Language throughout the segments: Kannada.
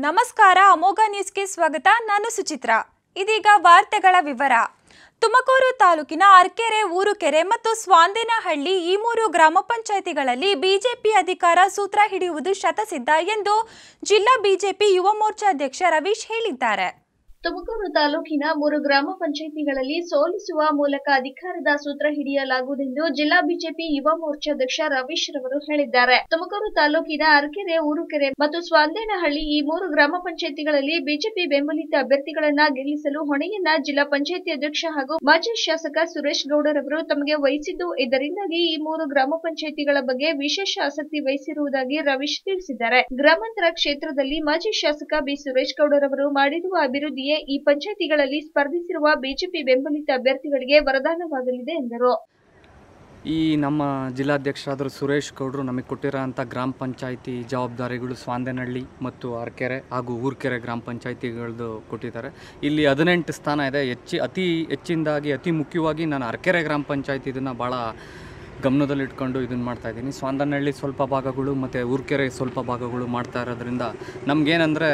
ನಮಸ್ಕಾರ ಅಮೋಘ ನ್ಯೂಸ್ಗೆ ಸ್ವಾಗತ. ನಾನು ಸುಚಿತ್ರಾ. ಇದೀಗ ವಾರ್ತೆಗಳ ವಿವರ. ತುಮಕೂರು ತಾಲೂಕಿನ ಅರ್ಕೆರೆ, ಊರುಕೆರೆ ಮತ್ತು ಸ್ವಾಂದೇನಹಳ್ಳಿ ಈ ಮೂರು ಗ್ರಾಮ ಪಂಚಾಯಿತಿಗಳಲ್ಲಿ ಬಿಜೆಪಿ ಅಧಿಕಾರ ಸೂತ್ರ ಹಿಡಿಯುವುದು ಶತಸಿದ್ಧ ಎಂದು ಜಿಲ್ಲಾ ಬಿಜೆಪಿ ಯುವ ಮೋರ್ಚಾ ಅಧ್ಯಕ್ಷ ರವೀಶ್ ಹೇಳಿದ್ದಾರೆ. ತುಮಕೂರು ತಾಲೂಕಿನ ಮೂರು ಗ್ರಾಮ ಪಂಚಾಯಿತಿಗಳಲ್ಲಿ ಸೋಲಿಸುವ ಮೂಲಕ ಅಧಿಕಾರದ ಸೂತ್ರ ಹಿಡಿಯಲಾಗುವುದೆಂದು ಜಿಲ್ಲಾ ಬಿಜೆಪಿ ಯುವ ಮೋರ್ಚಾಧ್ಯಕ್ಷ ರವೀಶ್ ರವರು ಹೇಳಿದ್ದಾರೆ. ತುಮಕೂರು ತಾಲೂಕಿನ ಅರಕೆರೆ, ಊರುಕೆರೆ ಮತ್ತು ಸ್ವಾಂದೇನಹಳ್ಳಿ ಈ ಮೂರು ಗ್ರಾಮ ಪಂಚಾಯಿತಿಗಳಲ್ಲಿ ಬಿಜೆಪಿ ಬೆಂಬಲಿತ ಅಭ್ಯರ್ಥಿಗಳನ್ನ ಗೆಲ್ಲಿಸಲು ಹೊಣೆಯನ್ನ ಜಿಲ್ಲಾ ಪಂಚಾಯಿತಿ ಅಧ್ಯಕ್ಷ ಹಾಗೂ ಮಾಜಿ ಶಾಸಕ ಸುರೇಶ್ ಗೌಡರವರು ತಮಗೆ ವಹಿಸಿದ್ದು, ಇದರಿಂದಾಗಿ ಈ ಮೂರು ಗ್ರಾಮ ಪಂಚಾಯಿತಿಗಳ ಬಗ್ಗೆ ವಿಶೇಷ ಆಸಕ್ತಿ ವಹಿಸಿರುವುದಾಗಿ ರವೀಶ್ ತಿಳಿಸಿದ್ದಾರೆ. ಗ್ರಾಮಾಂತರ ಕ್ಷೇತ್ರದಲ್ಲಿ ಮಾಜಿ ಶಾಸಕ ಬಿ ಸುರೇಶ್ ಗೌಡರವರು ಮಾಡಿರುವ ಅಭಿವೃದ್ಧಿಯೇ ಈ ಪಂಚಾಯಿತಿಗಳಲ್ಲಿ ಸ್ಪರ್ಧಿಸಿರುವ ಬಿಜೆಪಿ ಬೆಂಬಲಿತ ಅಭ್ಯರ್ಥಿಗಳಿಗೆ ವರದಾನವಾಗಲಿದೆ ಎಂದರು. ಈ ನಮ್ಮ ಜಿಲ್ಲಾಧ್ಯಕ್ಷರಾದರೂ ಸುರೇಶ್ ಗೌಡರು ನಮಗೆ ಕೊಟ್ಟಿರೋಂಥ ಗ್ರಾಮ ಪಂಚಾಯಿತಿ ಜವಾಬ್ದಾರಿಗಳು ಸ್ವಾಂದೇನಹಳ್ಳಿ ಮತ್ತು ಅರಕೆರೆ ಹಾಗೂ ಊರುಕೆರೆ ಗ್ರಾಮ ಪಂಚಾಯಿತಿಗಳದ್ದು ಕೊಟ್ಟಿದ್ದಾರೆ. ಇಲ್ಲಿ 18 ಸ್ಥಾನ ಇದೆ. ಅತಿ ಮುಖ್ಯವಾಗಿ ನಾನು ಅರಕೆರೆ ಗ್ರಾಮ ಪಂಚಾಯಿತಿ ಇದನ್ನು ಭಾಳ ಗಮನದಲ್ಲಿಟ್ಕೊಂಡು ಇದನ್ನು ಮಾಡ್ತಾಯಿದ್ದೀನಿ. ಸ್ವಾಂದೇನಹಳ್ಳಿ ಸ್ವಲ್ಪ ಭಾಗಗಳು ಮತ್ತು ಊರುಕೆರೆ ಸ್ವಲ್ಪ ಭಾಗಗಳು ಮಾಡ್ತಾ ಇರೋದ್ರಿಂದ ನಮಗೇನೆಂದರೆ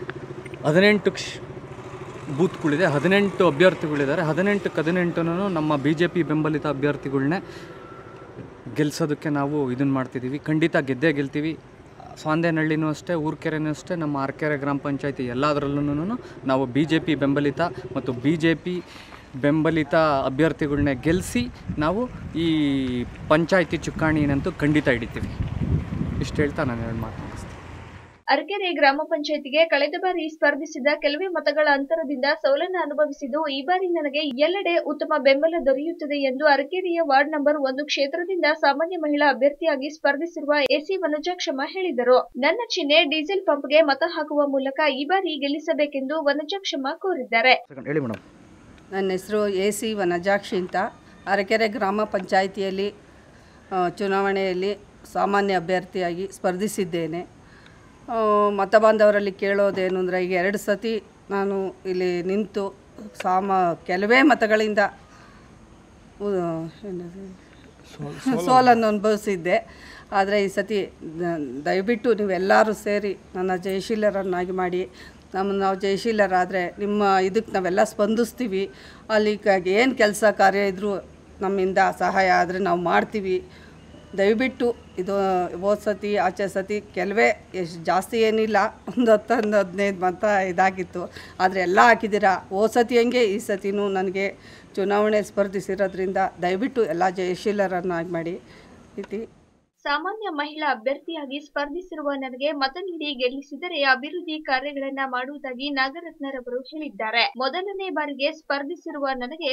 18 ಬೂತ್ಗಳಿದೆ, 18 ಅಭ್ಯರ್ಥಿಗಳಿದ್ದಾರೆ. 18 ನಮ್ಮ ಬಿ ಜೆ ಪಿ ಬೆಂಬಲಿತ ಅಭ್ಯರ್ಥಿಗಳನ್ನೇ ಗೆಲ್ಲಿಸೋದಕ್ಕೆ ನಾವು ಇದನ್ನು ಮಾಡ್ತಿದ್ದೀವಿ. ಖಂಡಿತ ಗೆದ್ದೇ ಗೆಲ್ತೀವಿ. ಸ್ವಾಂದೇನಹಳ್ಳಿನೂ ಅಷ್ಟೇ, ಊರುಕೆರೆನೂ ಅಷ್ಟೇ, ನಮ್ಮ ಅರಕೆರೆ ಗ್ರಾಮ ಪಂಚಾಯಿತಿ ಎಲ್ಲದರಲ್ಲೂ ನಾವು ಬಿ ಜೆ ಪಿ ಬೆಂಬಲಿತ ಮತ್ತು ಬಿ ಜೆ ಪಿ ಬೆಂಬಲಿತ ಅಭ್ಯರ್ಥಿಗಳನ್ನೇ ಗೆಲ್ಲಿಸಿ ನಾವು ಈ ಪಂಚಾಯಿತಿ ಚುಕ್ಕಾಣಿನಂತೂ ಖಂಡಿತ ಹಿಡಿತೀವಿ. ಇಷ್ಟು ಹೇಳ್ತಾ ನಾನು ಹೇಳಿ ಮಾತು ಮುಗಿಸ್ತೀನಿ. ಅರಕೆರೆ ಗ್ರಾಮ ಪಂಚಾಯಿತಿಗೆ ಕಳೆದ ಬಾರಿ ಸ್ಪರ್ಧಿಸಿದ ಕೆಲವೇ ಮತಗಳ ಅಂತರದಿಂದ ಸೋಲನ್ನು ಅನುಭವಿಸಿದ್ದು, ಈ ಬಾರಿ ನನಗೆ ಎಲ್ಲೆಡೆ ಉತ್ತಮ ಬೆಂಬಲ ದೊರೆಯುತ್ತದೆ ಎಂದು ಅರಕೆರೆಯ ವಾರ್ಡ್ ನಂಬರ್ 1 ಕ್ಷೇತ್ರದಿಂದ ಸಾಮಾನ್ಯ ಮಹಿಳಾ ಅಭ್ಯರ್ಥಿಯಾಗಿ ಸ್ಪರ್ಧಿಸಿರುವ ಎಸಿ ವನಜಾಕ್ಷಮ್ಮ ಹೇಳಿದರು. ನನ್ನ ಚಿಹ್ನೆ ಡೀಸೆಲ್ ಪಂಪ್ಗೆ ಮತ ಹಾಕುವ ಮೂಲಕ ಈ ಬಾರಿ ಗೆಲ್ಲಿಸಬೇಕೆಂದು ವನಜಾಕ್ಷಮ್ಮ ಕೋರಿದ್ದಾರೆ. ನನ್ನ ಹೆಸರು ಎಸಿ ವನಜಾಕ್ಷಿ ಅಂತ. ಅರಕೆರೆ ಗ್ರಾಮ ಪಂಚಾಯಿತಿಯಲ್ಲಿ ಚುನಾವಣೆಯಲ್ಲಿ ಸಾಮಾನ್ಯ ಅಭ್ಯರ್ಥಿಯಾಗಿ ಸ್ಪರ್ಧಿಸಿದ್ದೇನೆ. ಮತ ಬಾಂಧವರಲ್ಲಿ ಕೇಳೋದೇನು ಅಂದರೆ, ಈಗ 2 ಸತಿ ನಾನು ಇಲ್ಲಿ ನಿಂತು ಕೆಲವೇ ಮತಗಳಿಂದ ಸೋಲನ್ನು ಅನುಭವಿಸಿದ್ದೆ. ಆದರೆ ಈ ಸತಿ ದಯವಿಟ್ಟು ನೀವೆಲ್ಲರೂ ಸೇರಿ ನನ್ನ ಜಯಶೀಲರನ್ನಾಗಿ ಮಾಡಿ, ನಾವು ಜಯಶೀಲರಾದರೆ ನಿಮ್ಮ ಇದಕ್ಕೆ ನಾವೆಲ್ಲ ಸ್ಪಂದಿಸ್ತೀವಿ. ಅಲ್ಲಿ ಏನು ಕೆಲಸ ಕಾರ್ಯ ಇದ್ದರೂ ನಮ್ಮಿಂದ ಸಹಾಯ ಆದರೆ ನಾವು ಮಾಡ್ತೀವಿ. ದಯವಿಟ್ಟು ಇದು ಹೋದ ಸತಿ ಆಚೆ ಸತಿ ಕೆಲವೇ ಜಾಸ್ತಿ ಏನಿಲ್ಲ, 10-15 ಮತ ಇದಾಗಿತ್ತು. ಆದರೆ ಎಲ್ಲ ಹಾಕಿದ್ದೀರಾ. ಹೋದ ಸತಿ ಹಂಗೆ ಈ ಸತಿನೂ ನನಗೆ ಚುನಾವಣೆ ಸ್ಪರ್ಧಿಸಿರೋದ್ರಿಂದ ದಯವಿಟ್ಟು ಎಲ್ಲ ಜಯಶೀಲರನ್ನಾಗಿ ಮಾಡಿ ಇತಿ. ಸಾಮಾನ್ಯ ಮಹಿಳಾ ಅಭ್ಯರ್ಥಿಯಾಗಿ ಸ್ಪರ್ಧಿಸಿರುವ ನನಗೆ ಮತ ನೀಡಿ ಗೆಲ್ಲಿಸಿದರೆ ಅಭಿವೃದ್ಧಿ ಕಾರ್ಯಗಳನ್ನ ಮಾಡುವುದಾಗಿ ನಾಗರತ್ನರವರು ಹೇಳಿದ್ದಾರೆ. ಮೊದಲನೇ ಬಾರಿಗೆ ಸ್ಪರ್ಧಿಸಿರುವ ನನಗೆ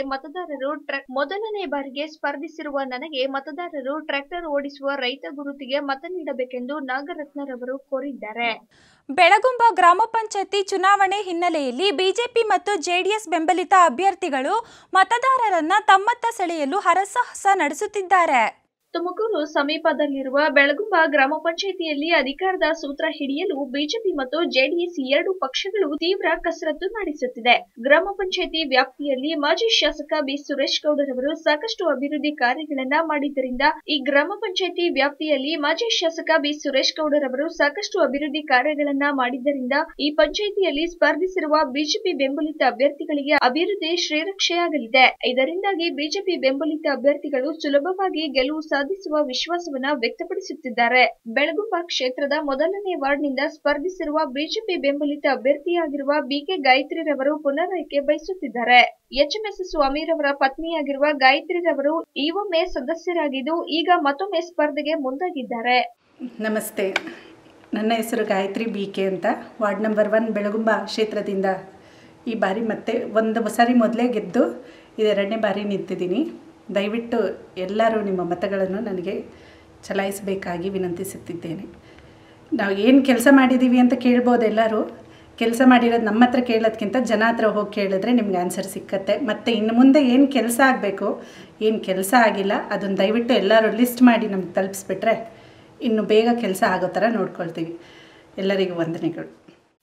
ಮತದಾರರು ಟ್ರ್ಯಾಕ್ಟರ್ ಓಡಿಸುವ ರೈತ ಗುರುತಿಗೆ ಮತ ನೀಡಬೇಕೆಂದು ನಾಗರತ್ನರವರು ಕೋರಿದ್ದಾರೆ. ಬೆಳಗುಂಬ ಗ್ರಾಮ ಪಂಚಾಯಿತಿ ಚುನಾವಣೆ ಹಿನ್ನೆಲೆಯಲ್ಲಿ ಬಿಜೆಪಿ ಮತ್ತು ಜೆಡಿಎಸ್ ಬೆಂಬಲಿತ ಅಭ್ಯರ್ಥಿಗಳು ಮತದಾರರನ್ನ ತಮ್ಮತ್ತ ಸೆಳೆಯಲು ಹರಸಾಹಸ ನಡೆಸುತ್ತಿದ್ದಾರೆ. ತುಮಕೂರು ಸಮೀಪದಲ್ಲಿರುವ ಬೆಳಗುಂಬ ಗ್ರಾಮ ಪಂಚಾಯಿತಿಯಲ್ಲಿ ಅಧಿಕಾರದ ಸೂತ್ರ ಹಿಡಿಯಲು ಬಿಜೆಪಿ ಮತ್ತು ಜೆಡಿಎಸ್ 2 ಪಕ್ಷಗಳು ತೀವ್ರ ಕಸರತ್ತು ನಡೆಸುತ್ತಿದೆ. ಗ್ರಾಮ ಪಂಚಾಯಿತಿ ವ್ಯಾಪ್ತಿಯಲ್ಲಿ ಮಾಜಿ ಶಾಸಕ ಬಿ ಸುರೇಶ್ ಗೌಡರವರು ಸಾಕಷ್ಟು ಅಭಿವೃದ್ಧಿ ಕಾರ್ಯಗಳನ್ನ ಮಾಡಿದ್ದರಿಂದ ಈ ಗ್ರಾಮ ಪಂಚಾಯಿತಿ ವ್ಯಾಪ್ತಿಯಲ್ಲಿ ಮಾಜಿ ಶಾಸಕ ಬಿ ಸುರೇಶ್ ಗೌಡರವರು ಸಾಕಷ್ಟು ಅಭಿವೃದ್ಧಿ ಕಾರ್ಯಗಳನ್ನ ಮಾಡಿದ್ದರಿಂದ ಈ ಪಂಚಾಯಿತಿಯಲ್ಲಿ ಸ್ಪರ್ಧಿಸಿರುವ ಬಿಜೆಪಿ ಬೆಂಬಲಿತ ಅಭ್ಯರ್ಥಿಗಳಿಗೆ ಅಭಿವೃದ್ಧಿ ಶ್ರೀರಕ್ಷೆಯಾಗಲಿದೆ. ಇದರಿಂದಾಗಿ ಬಿಜೆಪಿ ಬೆಂಬಲಿತ ಅಭ್ಯರ್ಥಿಗಳು ಸುಲಭವಾಗಿ ಗೆಲುವು ಸಾಧಿಸುವ ವಿಶ್ವಾಸವನ್ನ ವ್ಯಕ್ತಪಡಿಸುತ್ತಿದ್ದಾರೆ. ಬೆಳಗುಂಬ ಕ್ಷೇತ್ರದ ಮೊದಲನೇ ವಾರ್ಡ್ನಿಂದ ಸ್ಪರ್ಧಿಸಿರುವ ಬಿಜೆಪಿ ಬೆಂಬಲಿತ ಅಭ್ಯರ್ಥಿಯಾಗಿರುವ ಬಿಕೆ ಗಾಯತ್ರಿರವರು ಪುನರಾಯ್ಕೆ ಬಯಸುತ್ತಿದ್ದಾರೆ. HMS ಸ್ವಾಮಿರವರ ಪತ್ನಿಯಾಗಿರುವ ಗಾಯತ್ರಿರವರು ಈ ಒಮ್ಮೆ ಸದಸ್ಯರಾಗಿದ್ದು ಈಗ ಮತ್ತೊಮ್ಮೆ ಸ್ಪರ್ಧೆಗೆ ಮುಂದಾಗಿದ್ದಾರೆ. ನಮಸ್ತೆ, ನನ್ನ ಹೆಸರು ಗಾಯತ್ರಿ ಬಿಕೆ ಅಂತ. ವಾರ್ಡ್ ನಂಬರ್ 1 ಬೆಳಗುಂಬ ಕ್ಷೇತ್ರದಿಂದ ಈ ಬಾರಿ ಮತ್ತೆ ಒಂದು ಸಾರಿ ಮೊದಲೇ ಗೆದ್ದು ಇದು 2ನೇ ಬಾರಿ ನಿಂತಿದ್ದೀನಿ. ದಯವಿಟ್ಟು ಎಲ್ಲರೂ ನಿಮ್ಮ ಮತಗಳನ್ನು ನನಗೆ ಚಲಾಯಿಸಬೇಕಾಗಿ ವಿನಂತಿಸುತ್ತಿದ್ದೇನೆ. ನಾವು ಏನು ಕೆಲಸ ಮಾಡಿದ್ದೀವಿ ಅಂತ ಕೇಳ್ಬೋದು. ಎಲ್ಲರೂ ಕೆಲಸ ಮಾಡಿರೋದು ನಮ್ಮ ಹತ್ರ ಕೇಳೋದಕ್ಕಿಂತ ಜನ ಹತ್ರ ಹೋಗಿ ಕೇಳಿದ್ರೆ ನಿಮ್ಗೆ ಆನ್ಸರ್ ಸಿಕ್ಕತ್ತೆ. ಮತ್ತು ಇನ್ನು ಮುಂದೆ ಏನು ಕೆಲಸ ಆಗಬೇಕು, ಏನು ಕೆಲಸ ಆಗಿಲ್ಲ ಅದನ್ನು ದಯವಿಟ್ಟು ಎಲ್ಲರೂ ಲಿಸ್ಟ್ ಮಾಡಿ ನಮ್ಗೆ ತಲುಪಿಸ್ಬಿಟ್ರೆ ಇನ್ನು ಬೇಗ ಕೆಲಸ ಆಗೋ ಥರ ನೋಡ್ಕೊಳ್ತೀವಿ. ಎಲ್ಲರಿಗೂ ವಂದನೆಗಳು.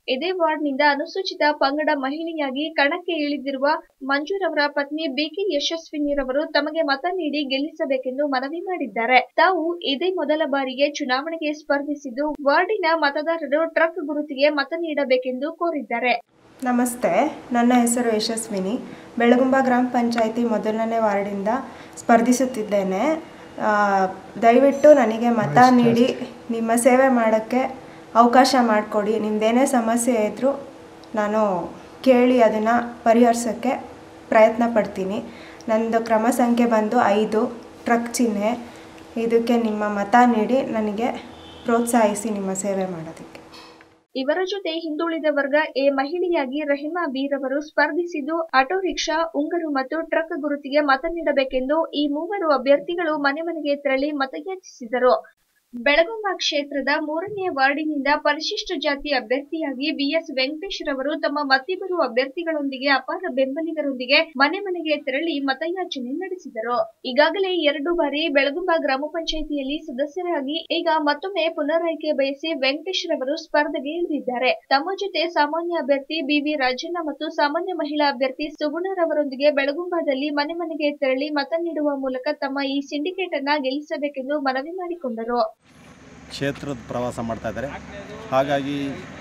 ಇದೇ ವಾರ್ಡ್ನಿಂದ ಅನುಸೂಚಿತ ಪಂಗಡ ಮಹಿಳೆಯಾಗಿ ಕಣಕ್ಕೆ ಇಳಿದಿರುವ ಮಂಜುರವರ ಪತ್ನಿ ಬಿಕೆ ಯಶಸ್ವಿನಿರವರು ತಮಗೆ ಮತ ನೀಡಿ ಗೆಲ್ಲಿಸಬೇಕೆಂದು ಮನವಿ ಮಾಡಿದ್ದಾರೆ. ತಾವು ಇದೇ ಮೊದಲ ಬಾರಿಗೆ ಚುನಾವಣೆಗೆ ಸ್ಪರ್ಧಿಸಿದ್ದು ವಾರ್ಡಿನ ಮತದಾರರು ಟ್ರಕ್ ಗುರುತಿಗೆ ಮತ ನೀಡಬೇಕೆಂದು ಕೋರಿದ್ದಾರೆ. ನಮಸ್ತೆ, ನನ್ನ ಹೆಸರು ಯಶಸ್ವಿನಿ. ಬೆಳಗುಂಬ ಗ್ರಾಮ ಪಂಚಾಯಿತಿ ಮೊದಲನೇ ವಾರ್ಡಿಂದ ಸ್ಪರ್ಧಿಸುತ್ತಿದ್ದೇನೆ. ದಯವಿಟ್ಟು ನನಗೆ ಮತ ನೀಡಿ ನಿಮ್ಮ ಸೇವೆ ಮಾಡೋಕ್ಕೆ ಅವಕಾಶ ಮಾಡಿಕೊಡಿ. ನಿಮ್ಮದೇನೇ ಸಮಸ್ಯೆ ಇದ್ದರೂ ನಾನು ಕೇಳಿ ಅದನ್ನು ಪರಿಹರಿಸೋಕ್ಕೆ ಪ್ರಯತ್ನ ಪಡ್ತೀನಿ. ನನ್ನದು ಕ್ರಮ ಸಂಖ್ಯೆ ಬಂದು 5 ಟ್ರಕ್ ಚಿಹ್ನೆ. ಇದಕ್ಕೆ ನಿಮ್ಮ ಮತ ನೀಡಿ ನನಗೆ ಪ್ರೋತ್ಸಾಹಿಸಿ ನಿಮ್ಮ ಸೇವೆ ಮಾಡೋದಕ್ಕೆ. ಇವರ ಜೊತೆ ಹಿಂದುಳಿದ ವರ್ಗ ಎ ಮಹಿಳೆಯಾಗಿ ರಹಿಮಾ ಬೀರವರು ಸ್ಪರ್ಧಿಸಿದ್ದು ಆಟೋ ರಿಕ್ಷಾ, ಉಂಗರು ಮತ್ತು ಟ್ರಕ್ ಗುರುತಿಗೆ ಮತ ನೀಡಬೇಕೆಂದು ಈ ಮೂವರು ಅಭ್ಯರ್ಥಿಗಳು ಮನೆ ಮನೆಗೆ ತೆರಳಿ ಮತಯಾಚಿಸಿದರು. ಬೆಳಗುಂಬ ಕ್ಷೇತ್ರದ 3ನೇ ವಾರ್ಡಿನಿಂದ ಪರಿಶಿಷ್ಟ ಜಾತಿ ಅಭ್ಯರ್ಥಿಯಾಗಿ ಬಿಎಸ್ ವೆಂಕಟೇಶ್ ರವರು ತಮ್ಮ ಮತ್ತಿಬ್ಬರು ಅಭ್ಯರ್ಥಿಗಳೊಂದಿಗೆ ಅಪಾರ ಬೆಂಬಲಿಗರೊಂದಿಗೆ ಮನೆ ಮನೆಗೆ ತೆರಳಿ ಮತಯಾಚನೆ ನಡೆಸಿದರು. ಈಗಾಗಲೇ 2 ಬಾರಿ ಬೆಳಗುಂಬ ಗ್ರಾಮ ಪಂಚಾಯಿತಿಯಲ್ಲಿ ಸದಸ್ಯರಾಗಿ ಈಗ ಮತ್ತೊಮ್ಮೆ ಪುನರಾಯ್ಕೆ ಬಯಸಿ ವೆಂಕಟೇಶ್ ರವರು ಸ್ಪರ್ಧೆಗೆ ಇಳಿದಿದ್ದಾರೆ. ತಮ್ಮ ಜೊತೆ ಸಾಮಾನ್ಯ ಅಭ್ಯರ್ಥಿ ಬಿವಿ ರಾಜಣ್ಣ ಮತ್ತು ಸಾಮಾನ್ಯ ಮಹಿಳಾ ಅಭ್ಯರ್ಥಿ ಸುಗುಣರವರೊಂದಿಗೆ ಬೆಳಗುಂಬದಲ್ಲಿ ಮನೆ ಮನೆಗೆ ತೆರಳಿ ಮತ ನೀಡುವ ಮೂಲಕ ತಮ್ಮ ಈ ಸಿಂಡಿಕೇಟ್ ಅನ್ನ ಗೆಲ್ಲಿಸಬೇಕೆಂದು ಮನವಿ ಮಾಡಿಕೊಂಡರು. ಕ್ಷೇತ್ರದ ಪ್ರವಾಸ ಮಾಡ್ತಾ ಇದ್ದಾರೆ. ಹಾಗಾಗಿ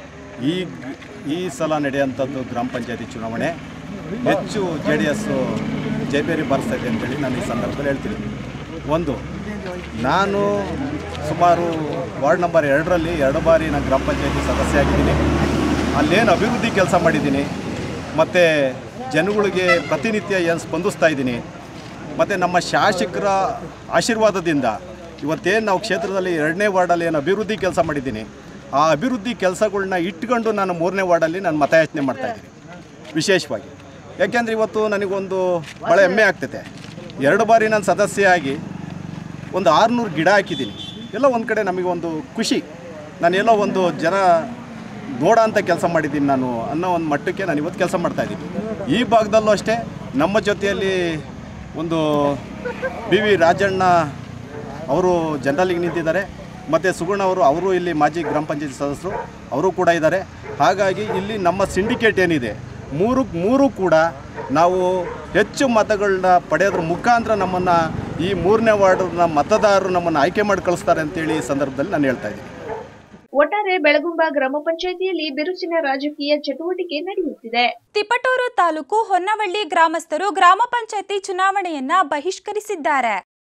ಈ ಸಲ ನಡೆಯುವಂಥದ್ದು ಗ್ರಾಮ ಪಂಚಾಯತಿ ಚುನಾವಣೆ ಹೆಚ್ಚು JDS ಜೈಬೇರಿ ಬಾರಿಸ್ತಾ ಇದೆ ಅಂತೇಳಿ ನಾನು ಈ ಸಂದರ್ಭದಲ್ಲಿ ಹೇಳ್ತೀನಿ. ಒಂದು, ನಾನು ಸುಮಾರು ವಾರ್ಡ್ ನಂಬರ್ 2ರಲ್ಲಿ 2 ಬಾರಿ ನಾನು ಗ್ರಾಮ ಪಂಚಾಯತಿ ಸದಸ್ಯ ಆಗಿದ್ದೀನಿ. ಅಲ್ಲೇನು ಅಭಿವೃದ್ಧಿ ಕೆಲಸ ಮಾಡಿದ್ದೀನಿ ಮತ್ತು ಜನಗಳಿಗೆ ಪ್ರತಿನಿತ್ಯ ಏನು ಸ್ಪಂದಿಸ್ತಾ ಇದ್ದೀನಿ ಮತ್ತು ನಮ್ಮ ಶಾಸಕರ ಆಶೀರ್ವಾದದಿಂದ ಇವತ್ತೇನು ನಾವು ಕ್ಷೇತ್ರದಲ್ಲಿ 2ನೇ ವಾರ್ಡಲ್ಲಿ ಏನು ಅಭಿವೃದ್ಧಿ ಕೆಲಸ ಮಾಡಿದ್ದೀನಿ ಆ ಅಭಿವೃದ್ಧಿ ಕೆಲಸಗಳನ್ನ ಇಟ್ಕೊಂಡು ನಾನು 3ನೇ ವಾರ್ಡಲ್ಲಿ ನಾನು ಮತಯಾಚನೆ ಮಾಡ್ತಾಯಿದ್ದೀನಿ ವಿಶೇಷವಾಗಿ. ಯಾಕೆಂದರೆ ಇವತ್ತು ನನಗೊಂದು ಭಾಳ ಹೆಮ್ಮೆ ಆಗ್ತೈತೆ. 2 ಬಾರಿ ನಾನು ಸದಸ್ಯ ಆಗಿ ಒಂದು 600 ಗಿಡ ಹಾಕಿದ್ದೀನಿ. ಎಲ್ಲ ಒಂದು ಕಡೆ ನಮಗೆ ಒಂದು ಖುಷಿ, ನಾನೆಲ್ಲೋ ಒಂದು ಜನ ನೋಡೋ ಅಂಥ ಕೆಲಸ ಮಾಡಿದ್ದೀನಿ ನಾನು ಅನ್ನೋ ಒಂದು ಮಟ್ಟಕ್ಕೆ ನಾನು ಇವತ್ತು ಕೆಲಸ ಮಾಡ್ತಾಯಿದ್ದೀನಿ. ಈ ಭಾಗದಲ್ಲೂ ಅಷ್ಟೇ ನಮ್ಮ ಜೊತೆಯಲ್ಲಿ ಒಂದು ಬಿವಿ ರಾಜಣ್ಣ ಅವರು ಜನರಲ್ಲಿಗೆ ನಿಂತಿದ್ದಾರೆ ಮತ್ತು ಸುಗುಣ ಅವರು ಇಲ್ಲಿ ಮಾಜಿ ಗ್ರಾಮ ಪಂಚಾಯತಿ ಸದಸ್ಯರು ಅವರು ಕೂಡ ಇದ್ದಾರೆ. ಹಾಗಾಗಿ ಇಲ್ಲಿ ನಮ್ಮ ಸಿಂಡಿಕೇಟ್ ಏನಿದೆ ಮೂರು ಕೂಡ ನಾವು ಹೆಚ್ಚು ಮತಗಳನ್ನ ಪಡೆಯೋದ್ರ ಮುಖಾಂತರ ನಮ್ಮನ್ನು ಈ 3ನೇ ವಾರ್ಡ್ನ ಮತದಾರರು ನಮ್ಮನ್ನು ಆಯ್ಕೆ ಮಾಡಿ ಕಳಿಸ್ತಾರೆ ಅಂತೇಳಿ ಈ ಸಂದರ್ಭದಲ್ಲಿ ನಾನು ಹೇಳ್ತಾ ಇದ್ದೀನಿ. ಒಟ್ಟಾರೆ ಬೆಳಗುಂಬ ಗ್ರಾಮ ಪಂಚಾಯಿತಿಯಲ್ಲಿ ಬಿರುಸಿನ ರಾಜಕೀಯ ಚಟುವಟಿಕೆ ನಡೆಯುತ್ತಿದೆ. ತಿಪಟೂರು ತಾಲೂಕು ಹೊನ್ನವಳ್ಳಿ ಗ್ರಾಮಸ್ಥರು ಗ್ರಾಮ ಪಂಚಾಯಿತಿ ಚುನಾವಣೆಯನ್ನ ಬಹಿಷ್ಕರಿಸಿದ್ದಾರೆ.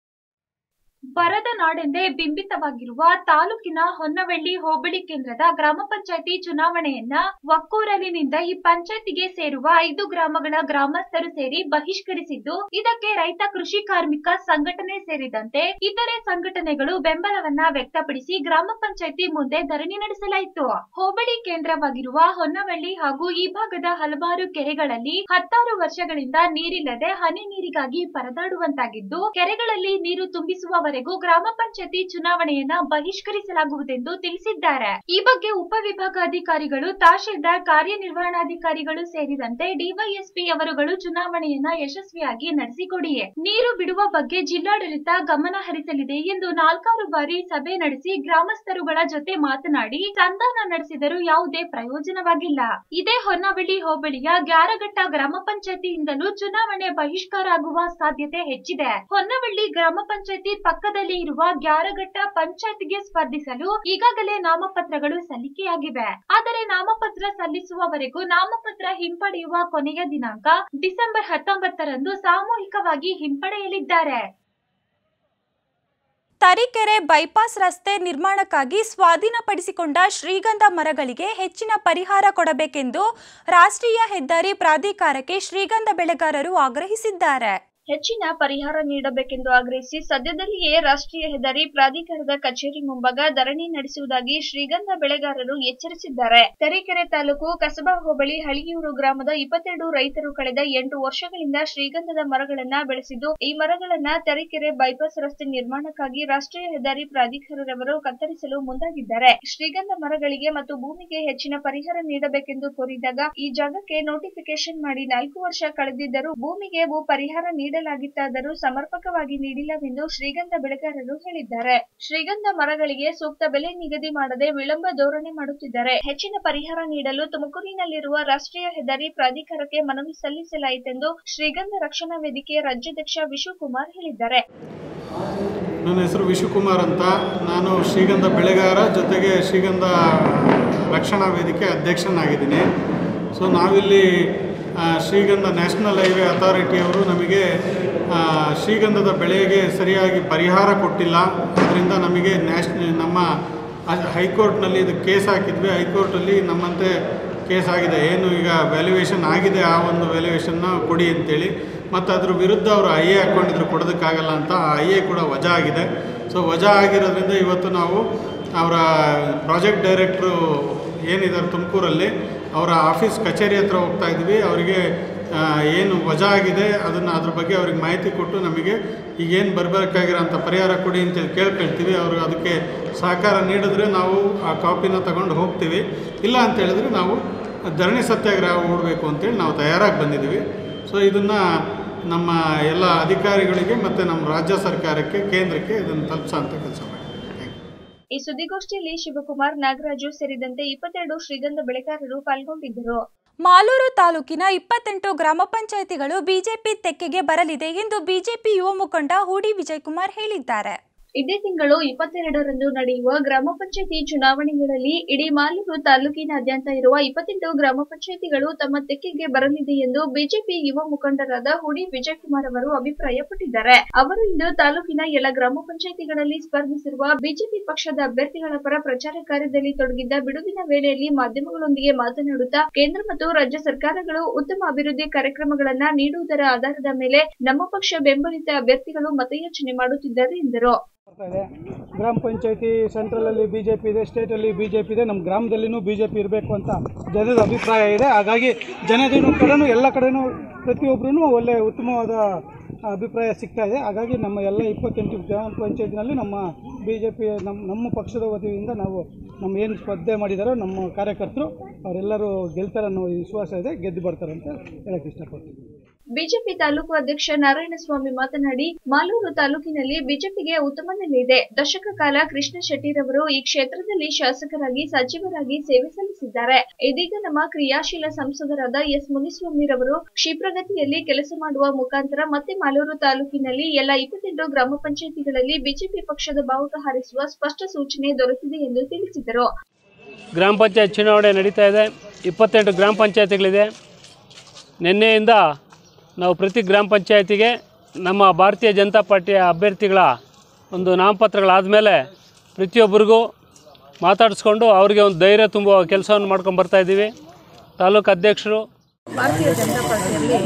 ಬರದ ನಾಡೆಂದೇ ಬಿಂಬಿತವಾಗಿರುವ ತಾಲೂಕಿನ ಹೊನ್ನವಳ್ಳಿ ಹೋಬಳಿ ಕೇಂದ್ರದ ಗ್ರಾಮ ಪಂಚಾಯಿತಿ ಚುನಾವಣೆಯನ್ನ ಒಕ್ಕೂರಲಿನಿಂದ ಈ ಪಂಚಾಯಿತಿಗೆ ಸೇರುವ 5 ಗ್ರಾಮಗಳ ಗ್ರಾಮಸ್ಥರು ಸೇರಿ ಬಹಿಷ್ಕರಿಸಿದ್ದು, ಇದಕ್ಕೆ ರೈತ ಕೃಷಿ ಕಾರ್ಮಿಕ ಸಂಘಟನೆ ಸೇರಿದಂತೆ ಇತರೆ ಸಂಘಟನೆಗಳು ಬೆಂಬಲವನ್ನ ವ್ಯಕ್ತಪಡಿಸಿ ಗ್ರಾಮ ಪಂಚಾಯಿತಿ ಮುಂದೆ ಧರಣಿ ನಡೆಸಲಾಯಿತು. ಹೋಬಳಿ ಕೇಂದ್ರವಾಗಿರುವ ಹೊನ್ನವಳ್ಳಿ ಹಾಗೂ ಈ ಭಾಗದ ಹಲವಾರು ಕೆರೆಗಳಲ್ಲಿ 16 ವರ್ಷಗಳಿಂದ ನೀರಿಲ್ಲದೆ ಹನಿ ನೀರಿಗಾಗಿ ಪರದಾಡುವಂತಾಗಿದ್ದು, ಕೆರೆಗಳಲ್ಲಿ ನೀರು ತುಂಬಿಸುವವರೆಗೂ ಗ್ರಾಮ ಪಂಚಾಯತಿ ಚುನಾವಣೆಯನ್ನ ಬಹಿಷ್ಕರಿಸಲಾಗುವುದೆಂದು ತಿಳಿಸಿದ್ದಾರೆ. ಈ ಬಗ್ಗೆ ಉಪವಿಭಾಗಾಧಿಕಾರಿಗಳು, ತಹಶೀಲ್ದಾರ್, ಕಾರ್ಯನಿರ್ವಹಣಾಧಿಕಾರಿಗಳು ಸೇರಿದಂತೆ ಡಿವೈಎಸ್ಪಿ ಅವರುಗಳು ಚುನಾವಣೆಯನ್ನ ಯಶಸ್ವಿಯಾಗಿ ನಡೆಸಿಕೊಡಿ, ನೀರು ಬಿಡುವ ಬಗ್ಗೆ ಜಿಲ್ಲಾಡಳಿತ ಗಮನ ಹರಿಸಲಿದೆ ಎಂದು 4 ಬಾರಿ ಸಭೆ ನಡೆಸಿ ಗ್ರಾಮಸ್ಥರುಗಳ ಜೊತೆ ಮಾತನಾಡಿ ಸಂಧಾನ ನಡೆಸಿದರೂ ಯಾವುದೇ ಪ್ರಯೋಜನವಾಗಿಲ್ಲ. ಇದೇ ಹೊನ್ನವಳ್ಳಿ ಹೋಬಳಿಯ ಗ್ಯಾರಘಟ್ಟ ಗ್ರಾಮ ಪಂಚಾಯತಿಯಿಂದಲೂ ಚುನಾವಣೆ ಬಹಿಷ್ಕಾರ ಆಗುವ ಸಾಧ್ಯತೆ ಹೆಚ್ಚಿದೆ. ಹೊನ್ನವಳ್ಳಿ ಗ್ರಾಮ ಪಂಚಾಯತಿ ಪಕ್ಕದಲ್ಲಿ ಇರುವ ಗ್ಯಾರಘಟ್ಟ ಪಂಚಾಯತ್ಗೆ ಸ್ಪರ್ಧಿಸಲು ಈಗಾಗಲೇ ನಾಮಪತ್ರಗಳು ಸಲ್ಲಿಕೆಯಾಗಿವೆ. ಆದರೆ ನಾಮಪತ್ರ ಸಲ್ಲಿಸುವವರೆಗೂ ನಾಮಪತ್ರ ಹಿಂಪಡೆಯುವ ಕೊನೆಯ ದಿನಾಂಕ ಡಿಸೆಂಬರ್ 19ರಂದು ಸಾಮೂಹಿಕವಾಗಿ ಹಿಂಪಡೆಯಲಿದ್ದಾರೆ. ತರೀಕೆರೆ ಬೈಪಾಸ್ ರಸ್ತೆ ನಿರ್ಮಾಣಕ್ಕಾಗಿ ಸ್ವಾಧೀನಪಡಿಸಿಕೊಂಡ ಶ್ರೀಗಂಧ ಮರಗಳಿಗೆ ಹೆಚ್ಚಿನ ಪರಿಹಾರ ಕೊಡಬೇಕೆಂದು ರಾಷ್ಟ್ರೀಯ ಹೆದ್ದಾರಿ ಪ್ರಾಧಿಕಾರಕ್ಕೆ ಶ್ರೀಗಂಧ ಬೆಳೆಗಾರರು ಆಗ್ರಹಿಸಿದ್ದಾರೆ. ಹೆಚ್ಚಿನ ಪರಿಹಾರ ನೀಡಬೇಕೆಂದು ಆಗ್ರಹಿಸಿ ಸದ್ಯದಲ್ಲಿಯೇ ರಾಷ್ಟ್ರೀಯ ಹೆದ್ದಾರಿ ಪ್ರಾಧಿಕಾರದ ಕಚೇರಿ ಮುಂಭಾಗ ಧರಣಿ ನಡೆಸುವುದಾಗಿ ಶ್ರೀಗಂಧ ಬೆಳೆಗಾರರು ಎಚ್ಚರಿಸಿದ್ದಾರೆ. ತರೀಕೆರೆ ತಾಲೂಕು ಕಸಬಾ ಹೋಬಳಿ ಹಳಿಯೂರು ಗ್ರಾಮದ 22 ರೈತರು ಕಳೆದ 8 ವರ್ಷಗಳಿಂದ ಶ್ರೀಗಂಧದ ಮರಗಳನ್ನ ಬೆಳೆಸಿದ್ದು, ಈ ಮರಗಳನ್ನ ತರೀಕೆರೆ ಬೈಪಾಸ್ ರಸ್ತೆ ನಿರ್ಮಾಣಕ್ಕಾಗಿ ರಾಷ್ಟ್ರೀಯ ಹೆದ್ದಾರಿ ಪ್ರಾಧಿಕಾರದವರು ಕತ್ತರಿಸಲು ಮುಂದಾಗಿದ್ದಾರೆ. ಶ್ರೀಗಂಧ ಮರಗಳಿಗೆ ಮತ್ತು ಭೂಮಿಗೆ ಹೆಚ್ಚಿನ ಪರಿಹಾರ ನೀಡಬೇಕೆಂದು ಕೋರಿದಾಗ ಈ ಜಾಗಕ್ಕೆ ನೋಟಿಫಿಕೇಶನ್ ಮಾಡಿ 4 ವರ್ಷ ಕಳೆದಿದ್ದರೂ ಭೂಮಿಗೆ ಭೂ ಪರಿಹಾರ ನೀಡಲಾಗಿತ್ತಾದರೂ ಸಮರ್ಪಕವಾಗಿ ನೀಡಿಲ್ಲವೆಂದು ಶ್ರೀಗಂಧ ಬೆಳೆಗಾರರು ಹೇಳಿದ್ದಾರೆ. ಶ್ರೀಗಂಧ ಮರಗಳಿಗೆ ಸೂಕ್ತ ಬೆಲೆ ನಿಗದಿ ಮಾಡದೆ ವಿಳಂಬ ಧೋರಣೆ ಮಾಡುತ್ತಿದ್ದಾರೆ. ಹೆಚ್ಚಿನ ಪರಿಹಾರ ನೀಡಲು ತುಮಕೂರಿನಲ್ಲಿರುವ ರಾಷ್ಟ್ರೀಯ ಹೆದ್ದಾರಿ ಪ್ರಾಧಿಕಾರಕ್ಕೆ ಮನವಿ ಸಲ್ಲಿಸಲಾಯಿತೆಂದು ಶ್ರೀಗಂಧ ರಕ್ಷಣಾ ವೇದಿಕೆ ರಾಜ್ಯಾಧ್ಯಕ್ಷ ವಿಶ್ವಕುಮಾರ್ ಹೇಳಿದ್ದಾರೆ. ನನ್ನ ಹೆಸರು ವಿಶ್ವಕುಮಾರ್ ಅಂತ. ನಾನು ಶ್ರೀಗಂಧ ಬೆಳೆಗಾರ ಜೊತೆಗೆ ಶ್ರೀಗಂಧ ರಕ್ಷಣಾ ವೇದಿಕೆ ಅಧ್ಯಕ್ಷನಾಗಿದ್ದೀನಿ. ಸೊ ನಾವಿಲ್ಲಿ ಶ್ರೀಗಂಧ ನ್ಯಾಷನಲ್ ಹೈವೇ ಅಥಾರಿಟಿಯವರು ನಮಗೆ ಶ್ರೀಗಂಧದ ಬೆಳೆಗೆ ಸರಿಯಾಗಿ ಪರಿಹಾರ ಕೊಟ್ಟಿಲ್ಲ. ಅದರಿಂದ ನಮಗೆ ನಮ್ಮ ಹೈಕೋರ್ಟ್ನಲ್ಲಿ ಇದು ಕೇಸ್ ಹಾಕಿದ್ವಿ. ಹೈಕೋರ್ಟಲ್ಲಿ ನಮ್ಮಂತೆ ಕೇಸ್ ಆಗಿದೆ, ಏನು ಈಗ ವ್ಯಾಲ್ಯೂಯೇಷನ್ ಆಗಿದೆ, ಆ ಒಂದು ವ್ಯಾಲ್ಯೂಯೇಷನ್ನ ಕೊಡಿ ಅಂತೇಳಿ. ಮತ್ತು ಅದ್ರ ವಿರುದ್ಧ ಅವರು IA ಹಾಕ್ಕೊಂಡಿದ್ರು, ಕೊಡೋದಕ್ಕಾಗಲ್ಲ ಅಂತ. ಆ IA ಕೂಡ ವಜಾ ಆಗಿದೆ. ಸೊ ವಜಾ ಆಗಿರೋದ್ರಿಂದ ಇವತ್ತು ನಾವು ಅವರ ಪ್ರಾಜೆಕ್ಟ್ ಡೈರೆಕ್ಟ್ರು ಏನಿದ್ದಾರೆ ತುಮಕೂರಲ್ಲಿ, ಅವರ ಆಫೀಸ್ ಕಚೇರಿ ಹತ್ರ ಹೋಗ್ತಾ ಇದ್ವಿ. ಅವರಿಗೆ ಏನು ವಜಾ ಆಗಿದೆ ಅದ್ರ ಬಗ್ಗೆ ಅವ್ರಿಗೆ ಮಾಹಿತಿ ಕೊಟ್ಟು ನಮಗೆ ಈಗೇನು ಬರಬೇಕಾಗಿರೋಂಥ ಪರಿಹಾರ ಕೊಡಿ ಅಂತೇಳಿ ಕೇಳ್ಕೊಳ್ತೀವಿ. ಅವರು ಅದಕ್ಕೆ ಸಹಕಾರ ನೀಡಿದ್ರೆ ನಾವು ಆ ಕಾಪಿನ ತಗೊಂಡು ಹೋಗ್ತೀವಿ. ಇಲ್ಲ ಅಂತೇಳಿದ್ರೆ ನಾವು ಧರಣಿ ಸತ್ಯಾಗ್ರಹ ಹೂಡಬೇಕು ಅಂತೇಳಿ ನಾವು ತಯಾರಾಗಿ ಬಂದಿದ್ದೀವಿ. ಸೊ ಇದನ್ನು ನಮ್ಮ ಎಲ್ಲ ಅಧಿಕಾರಿಗಳಿಗೆ ಮತ್ತು ನಮ್ಮ ರಾಜ್ಯ ಸರ್ಕಾರಕ್ಕೆ, ಕೇಂದ್ರಕ್ಕೆ ಇದನ್ನು ತಲುಪಿಸೋಂಥ ಕೆಲಸ ಮಾಡಿ. ಈ ಸುದ್ದಿಗೋಷ್ಠಿಯಲ್ಲಿ ಶಿವಕುಮಾರ್, ನಾಗರಾಜು ಸೇರಿದಂತೆ 22 ಶ್ರೀಗಂಧ ಬೆಳೆಗಾರರು ಪಾಲ್ಗೊಂಡಿದ್ದರು. ಮಾಲೂರು ತಾಲೂಕಿನ 28 ಗ್ರಾಮ ಪಂಚಾಯಿತಿಗಳು ಬಿಜೆಪಿ ತೆಕ್ಕೆಗೆ ಬರಲಿದೆ ಎಂದು ಬಿಜೆಪಿ ಯುವ ಮುಖಂಡ ಹೂಡಿ ವಿಜಯಕುಮಾರ್ ಹೇಳಿದ್ದಾರೆ. ಇದೇ ತಿಂಗಳು 22ರಂದು ನಡೆಯುವ ಗ್ರಾಮ ಪಂಚಾಯಿತಿ ಚುನಾವಣೆಗಳಲ್ಲಿ ಇಡೀ ಮಾಲೂರು ತಾಲೂಕಿನಾದ್ಯಂತ ಇರುವ 28 ಗ್ರಾಮ ಪಂಚಾಯಿತಿಗಳು ತಮ್ಮ ತೆಕ್ಕೆಗೆ ಬರಲಿದೆ ಎಂದು ಬಿಜೆಪಿ ಯುವ ಮುಖಂಡರಾದ ಹೂಡಿ ವಿಜಯಕುಮಾರ್ ಅವರು ಅಭಿಪ್ರಾಯಪಟ್ಟಿದ್ದಾರೆ. ಅವರು ಇಂದು ತಾಲೂಕಿನ ಎಲ್ಲ ಗ್ರಾಮ ಪಂಚಾಯಿತಿಗಳಲ್ಲಿ ಸ್ಪರ್ಧಿಸಿರುವ ಬಿಜೆಪಿ ಪಕ್ಷದ ಅಭ್ಯರ್ಥಿಗಳ ಪರ ಪ್ರಚಾರ ಕಾರ್ಯದಲ್ಲಿ ತೊಡಗಿದ್ದ ಬಿಡುವಿನ ವೇಳೆಯಲ್ಲಿ ಮಾಧ್ಯಮಗಳೊಂದಿಗೆ ಮಾತನಾಡುತ್ತಾ ಕೇಂದ್ರ ಮತ್ತು ರಾಜ್ಯ ಸರ್ಕಾರಗಳು ಉತ್ತಮ ಅಭಿವೃದ್ಧಿ ಕಾರ್ಯಕ್ರಮಗಳನ್ನ ನೀಡುವುದರ ಆಧಾರದ ಮೇಲೆ ನಮ್ಮ ಪಕ್ಷ ಬೆಂಬಲಿತ ಅಭ್ಯರ್ಥಿಗಳು ಮತಯಾಚನೆ ಮಾಡುತ್ತಿದ್ದಾರೆ ಎಂದರು. ಗ್ರಾಮ ಪಂಚಾಯತಿ ಸೆಂಟ್ರಲಲ್ಲಿ ಬಿಜೆಪಿ ಇದೆ, ಸ್ಟೇಟಲ್ಲಿ ಬಿಜೆಪಿ ಇದೆ, ನಮ್ಮ ಗ್ರಾಮದಲ್ಲಿನೂ ಬಿಜೆಪಿ ಇರಬೇಕು ಅಂತ ಜನರ ಅಭಿಪ್ರಾಯ ಇದೆ. ಹಾಗಾಗಿ ಜನರ ಕಡೆನೂ ಎಲ್ಲ ಕಡೆನೂ ಪ್ರತಿಯೊಬ್ಬರೂ ಒಳ್ಳೆಯ ಉತ್ತಮವಾದ ಅಭಿಪ್ರಾಯ ಸಿಗ್ತಾ ಇದೆ. ಹಾಗಾಗಿ ನಮ್ಮ ಎಲ್ಲ 28 ಗ್ರಾಮ ಪಂಚಾಯತಿನಲ್ಲಿ ನಮ್ಮ ಬಿಜೆಪಿ ನಮ್ಮ ಪಕ್ಷದ ವತಿಯಿಂದ ನಾವು ಏನು ಸ್ಪರ್ಧೆ ಮಾಡಿದಾರೋ ನಮ್ಮ ಕಾರ್ಯಕರ್ತರು ಅವರೆಲ್ಲರೂ ಗೆಲ್ತಾರೆ ಅನ್ನೋ ವಿಶ್ವಾಸ ಇದೆ, ಗೆದ್ದು ಬರ್ತಾರೆ ಅಂತ ಹೇಳಕ್ಕೆ ಇಷ್ಟಪಡ್ತೀನಿ. ಬಿಜೆಪಿ ತಾಲೂಕು ಅಧ್ಯಕ್ಷ ನಾರಾಯಣಸ್ವಾಮಿ ಮಾತನಾಡಿ, ಮಾಲೂರು ತಾಲೂಕಿನಲ್ಲಿ ಬಿಜೆಪಿಗೆ ಉತ್ತಮ ನೆಲೆ ಇದೆ. ದಶಕ ಕಾಲ ಕೃಷ್ಣ ಶೆಟ್ಟಿರವರು ಈ ಕ್ಷೇತ್ರದಲ್ಲಿ ಶಾಸಕರಾಗಿ, ಸಚಿವರಾಗಿ ಸೇವೆ ಸಲ್ಲಿಸಿದ್ದಾರೆ. ಇದೀಗ ನಮ್ಮ ಕ್ರಿಯಾಶೀಲ ಸಂಸದರಾದ ಎಸ್ ಮುನಿಸ್ವಾಮಿರವರು ಕ್ಷಿಪ್ರಗತಿಯಲ್ಲಿ ಕೆಲಸ ಮಾಡುವ ಮುಖಾಂತರ ಮತ್ತೆ ಮಾಲೂರು ತಾಲೂಕಿನಲ್ಲಿ ಎಲ್ಲ 28 ಗ್ರಾಮ ಪಂಚಾಯಿತಿಗಳಲ್ಲಿ ಬಿಜೆಪಿ ಪಕ್ಷದ ಬಾವುಟ ಹಾರಿಸುವ ಸ್ಪಷ್ಟ ಸೂಚನೆ ದೊರೆತಿದೆ ಎಂದು ತಿಳಿಸಿದರು. ಗ್ರಾಮ ಪಂಚಾಯತ್ ಚುನಾವಣೆ ನಡೀತಾ ಇದೆ. 28 ಗ್ರಾಮ ಪಂಚಾಯತಿಗಳಿದೆ. ನಿನ್ನೆಯಿಂದ ನಾವು ಪ್ರತಿ ಗ್ರಾಮ ಪಂಚಾಯತಿಗೆ ನಮ್ಮ ಭಾರತೀಯ ಜನತಾ ಪಾರ್ಟಿಯ ಅಭ್ಯರ್ಥಿಗಳ ಒಂದು ನಾಮಪತ್ರಗಳಾದ ಮೇಲೆ ಪ್ರತಿಯೊಬ್ಬರಿಗೂ ಮಾತಾಡಿಸ್ಕೊಂಡು ಅವರಿಗೆ ಒಂದು ಧೈರ್ಯ ತುಂಬುವ ಕೆಲಸವನ್ನು ಮಾಡ್ಕೊಂಡು ಬರ್ತಾ ಇದ್ದೀವಿ. ತಾಲೂಕು ಅಧ್ಯಕ್ಷರು ಭಾರತೀಯ ಜನತಾ ಪಾರ್ಟಿಯಲ್ಲಿ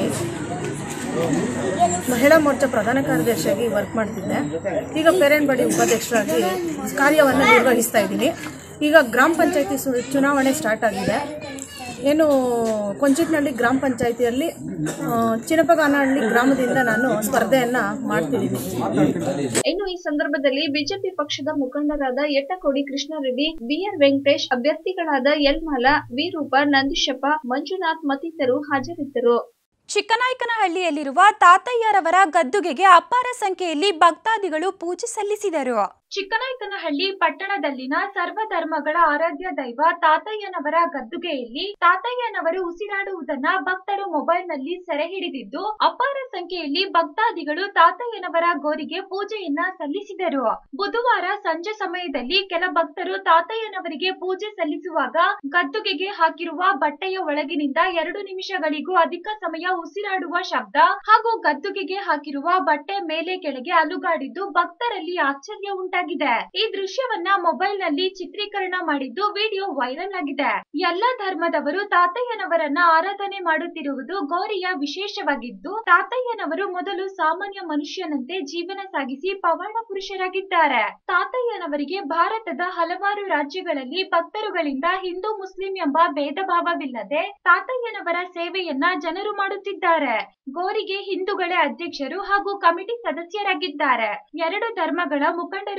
ಮಹಿಳಾ ಮೋರ್ಚಾ ಪ್ರಧಾನ ಕಾರ್ಯದರ್ಶಿಯಾಗಿ ವರ್ಕ್ ಮಾಡ್ತಿದ್ದೆ. ಈಗ ಪೇರೆಂಟ್ ಬಡಿ ಉಪಾಧ್ಯಕ್ಷರಾಗಿ ಕಾರ್ಯವನ್ನು ನಿರ್ವಹಿಸ್ತಾ ಇದ್ದೀನಿ. ಈಗ ಗ್ರಾಮ ಪಂಚಾಯತಿ ಚುನಾವಣೆ ಸ್ಟಾರ್ಟ್ ಆಗಿದೆ. ಏನು ಕೊಂಚಿಟ್ನಹಳ್ಳಿ ಗ್ರಾಮ ಪಂಚಾಯಿತಿಯಲ್ಲಿ ಚಿನಪಗಾನಹಳ್ಳಿ ಗ್ರಾಮದಿಂದ ನಾನು ಸ್ಪರ್ಧೆಯನ್ನ ಮಾಡ್ತಿದ್ದೀನಿ. ಇನ್ನು ಈ ಸಂದರ್ಭದಲ್ಲಿ ಬಿಜೆಪಿ ಪಕ್ಷದ ಮುಖಂಡರಾದ ಯಟ್ಟಕೋಡಿ ಕೃಷ್ಣಾರೆಡ್ಡಿ, ಬಿಆರ್ ವೆಂಕಟೇಶ್, ಅಭ್ಯರ್ಥಿಗಳಾದ ಎಲ್ ಮಾಲಾ, ವಿ ರೂಪ, ನಂದೀಶಪ್ಪ, ಮಂಜುನಾಥ್ ಮತ್ತಿತರರು ಹಾಜರಿದ್ದರು. ಚಿಕ್ಕನಾಯಕನಹಳ್ಳಿಯಲ್ಲಿರುವ ತಾತಯ್ಯರವರ ಗದ್ದುಗೆಗೆ ಅಪಾರ ಸಂಖ್ಯೆಯಲ್ಲಿ ಭಕ್ತಾದಿಗಳು ಪೂಜೆ ಸಲ್ಲಿಸಿದರು. ಚಿಕ್ಕನಾಯಕನಹಳ್ಳಿ ಪಟ್ಟಣದಲ್ಲಿನ ಸರ್ವಧರ್ಮಗಳ ಆರಾಧ್ಯ ದೈವ ತಾತಯ್ಯನವರ ಗದ್ದುಗೆಯಲ್ಲಿ ತಾತಯ್ಯನವರು ಉಸಿರಾಡುವುದನ್ನ ಭಕ್ತರು ಮೊಬೈಲ್ನಲ್ಲಿ ಸೆರೆ ಹಿಡಿದಿದ್ದು ಅಪಾರ ಸಂಖ್ಯೆಯಲ್ಲಿ ಭಕ್ತಾದಿಗಳು ತಾತಯ್ಯನವರ ಗೋರಿಗೆ ಪೂಜೆಯನ್ನ ಸಲ್ಲಿಸಿದರು. ಬುಧವಾರ ಸಂಜೆ ಸಮಯದಲ್ಲಿ ಕೆಲ ಭಕ್ತರು ತಾತಯ್ಯನವರಿಗೆ ಪೂಜೆ ಸಲ್ಲಿಸುವಾಗ ಗದ್ದುಗೆಗೆ ಹಾಕಿರುವ ಬಟ್ಟೆಯ ಒಳಗಿನಿಂದ 2 ನಿಮಿಷಗಳಿಗೂ ಅಧಿಕ ಸಮಯ ಉಸಿರಾಡುವ ಶಬ್ದ ಹಾಗೂ ಗದ್ದುಗೆಗೆ ಹಾಕಿರುವ ಬಟ್ಟೆ ಮೇಲೆ ಕೆಳಗೆ ಅಲುಗಾಡಿದ್ದು ಭಕ್ತರಲ್ಲಿ ಆಶ್ಚರ್ಯ ಉಂಟಾಗಿದೆ. ಈ ದೃಶ್ಯವನ್ನ ಮೊಬೈಲ್ ನಲ್ಲಿ ಚಿತ್ರೀಕರಣ ಮಾಡಿದ್ದು ವಿಡಿಯೋ ವೈರಲ್ ಆಗಿದೆ. ಎಲ್ಲ ಧರ್ಮದವರು ತಾತಯ್ಯನವರನ್ನ ಆರಾಧನೆ ಮಾಡುತ್ತಿರುವುದು ಗೌರಿಯ ವಿಶೇಷವಾಗಿದ್ದು ತಾತಯ್ಯನವರು ಮೊದಲು ಸಾಮಾನ್ಯ ಮನುಷ್ಯನಂತೆ ಜೀವನ ಸಾಗಿಸಿ ಪವಾಡ ಪುರುಷರಾಗಿದ್ದಾರೆ. ತಾತಯ್ಯನವರಿಗೆ ಭಾರತದ ಹಲವಾರು ರಾಜ್ಯಗಳಲ್ಲಿ ಭಕ್ತರುಗಳಿಂದ ಹಿಂದೂ ಮುಸ್ಲಿಂ ಎಂಬ ಭೇದ ಭಾವವಿಲ್ಲದೆ ತಾತಯ್ಯನವರ ಸೇವೆಯನ್ನ ಜನರು ಮಾಡುತ್ತಿದ್ದಾರೆ. ಗೋರಿಗೆ ಹಿಂದೂಗಳೇ ಅಧ್ಯಕ್ಷರು ಹಾಗೂ ಕಮಿಟಿ ಸದಸ್ಯರಾಗಿದ್ದಾರೆ. 2 ಧರ್ಮಗಳ ಮುಖಂಡರು